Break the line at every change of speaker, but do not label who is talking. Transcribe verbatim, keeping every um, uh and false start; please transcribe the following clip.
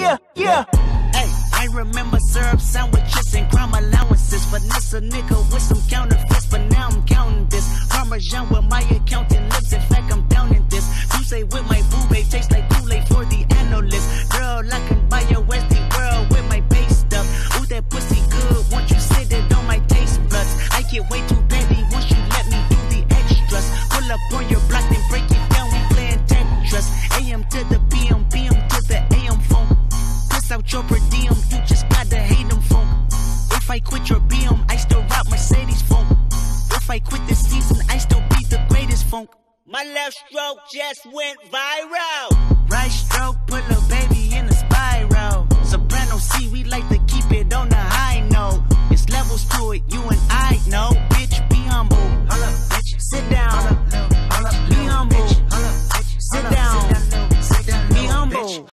yeah, yeah.
Hey, I remember syrup sandwiches and crime allowances. Finesse a nigga with some counterfeits, but now I'm counting this. Parmesan with my accountant lips, in fact I'm down in this. You say with my boo babe, tastes like Kool-Aid for the analyst. Girl, I can buy a Westie world with my base stuff. Ooh, that pussy good, once you sit it on my taste buds. I get way too petty once you let me do the extras. Pull up on your block, then break it down, we playing Tetris. A M to the P M, P M to the A M phone. Piss out your per diem, you just gotta hate them phone. If I quit your B M, I still rock Mercedes phone. If I quit this season, I still be the greatest funk. My left stroke just went viral.